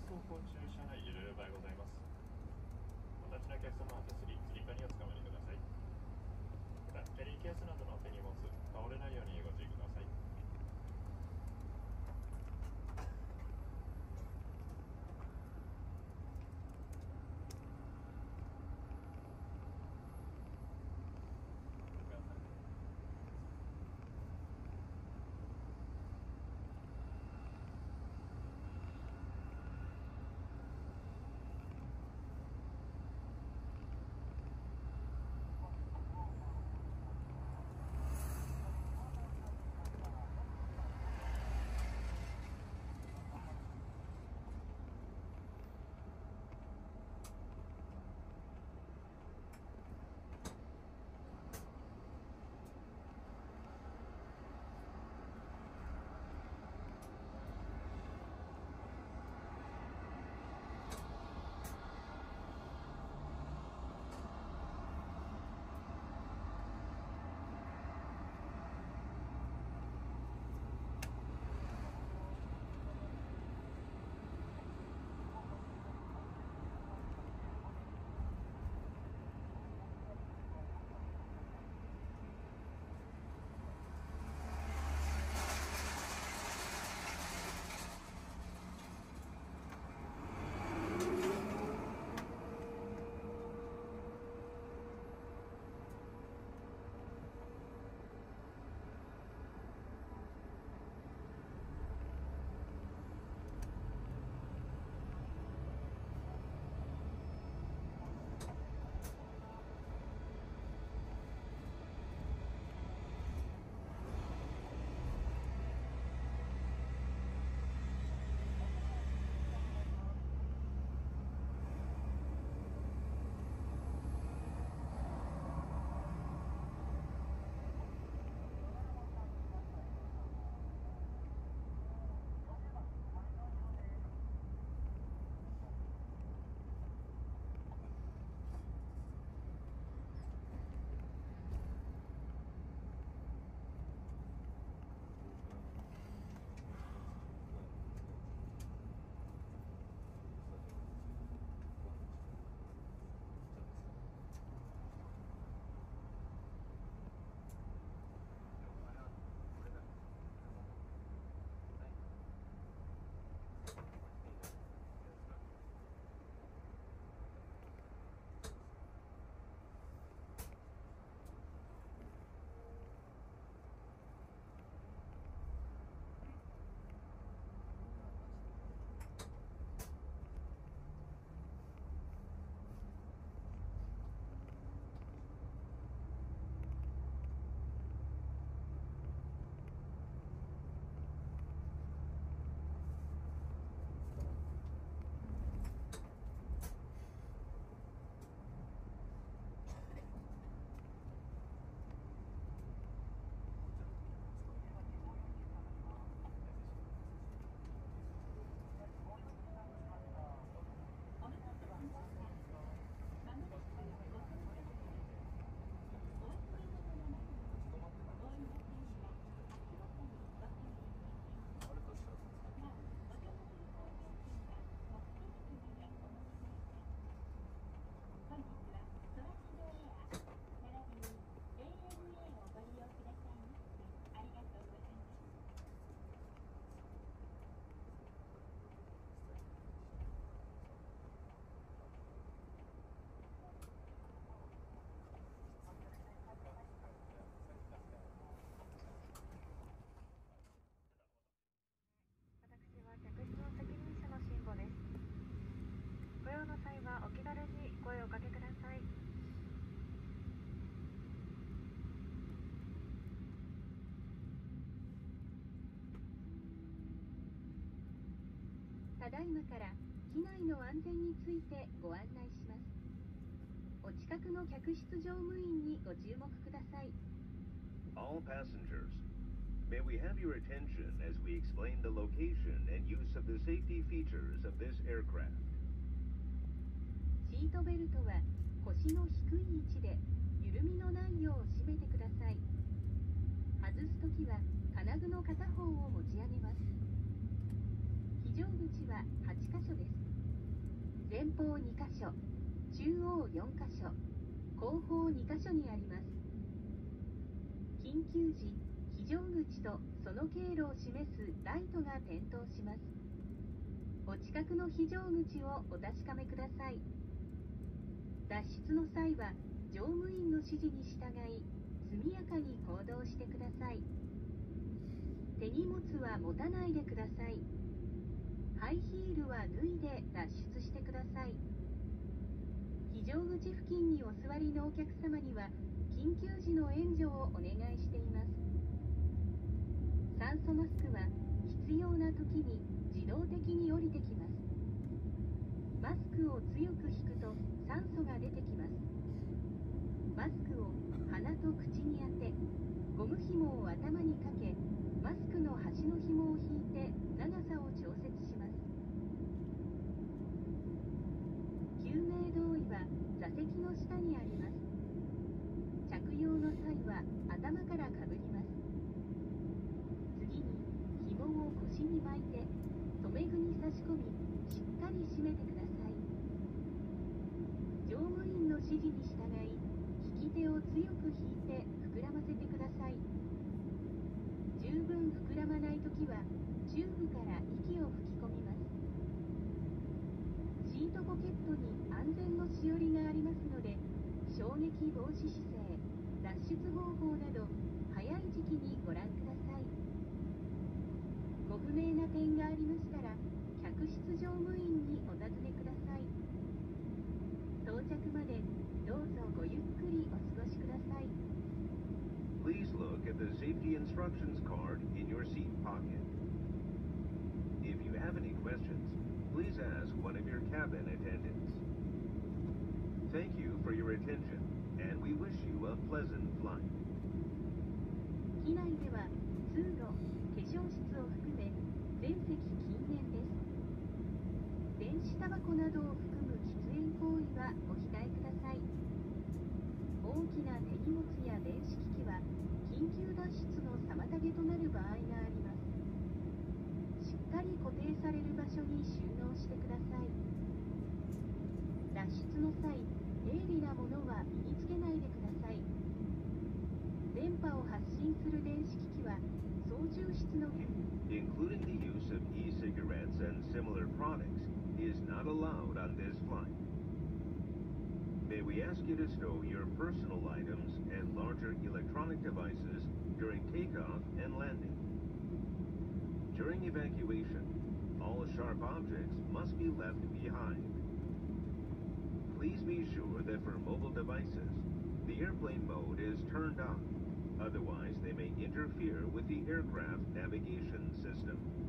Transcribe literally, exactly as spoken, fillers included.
走行中車内揺れる場合ございます。お立ちのお客様は手すり、つり革におつかまりください。また、キャリーケースなどの手荷物、倒れないようにご注意ください。 ご用の際はお気軽に声をおかけください。 ただいまから機内の安全についてご案内します。お近くの客室乗務員にご注目ください。 All passengers, may we have your attention as we explain the location and use of the safety features of this aircraft. シートベルトは腰の低い位置で緩みのないよう締めてください。外すときは金具の片方を持ち上げます。非常口ははちかしょです。 前方にかしょ、中央よんかしょ、後方にかしょにあります。緊急時、非常口とその経路を示すライトが点灯します。お近くの非常口をお確かめください。脱出の際は乗務員の指示に従い、速やかに行動してください。手荷物は持たないでください。ハイヒールは脱いで脱出してください。非常口付近にお座りのお客様には緊急時の援助をお願いしています。酸素マスクは必要な時に自動的に降りてきます。マスクを強く引くと酸素が出てきます。マスクを鼻と口に当て、ゴム紐を頭にかけ、マスクの端の紐を引いて長さを調節します。救命胴衣は座席の下にあります。着用の際は頭からかぶります。次に紐を腰に巻いて留め具に差し込み、しっかり締めてください。乗務員の指示に従い、引き手を強く引いて膨らませてください。十分膨らまないときはチューブから息を吹き込みます。シートポケットに安全のしおりがありますので、衝撃防止姿勢、脱出方法など早い時期にご覧ください。ご不明な点がありましたら客室乗務員にお尋ねください。到着までどうぞごゆっくりお過ごしください。 Please look at the safety instructions card in your seat pocket. If you have any questions, please ask one of your cabin attendants. Thank you for your attention, and we wish you a pleasant flight. 機内では通路、化粧室を含め全席禁煙です。電子タバコなどを含む喫煙行為はお控えください。大きな手荷物や電子機器は緊急脱出の妨げとなる場合があります。しっかり固定される場所に収納してください。脱出の際、鋭利なものは身につけないでください。電波を発信する電子機器は操縦室の Including the use of e-cigarettes and similar products is not allowed on this flight. May we ask you to stow your personal items and larger electronic devices during takeoff and landing. During evacuation, all sharp objects must be left behind. Please be sure that for mobile devices, the airplane mode is turned on. Otherwise, they may interfere with the aircraft navigation system.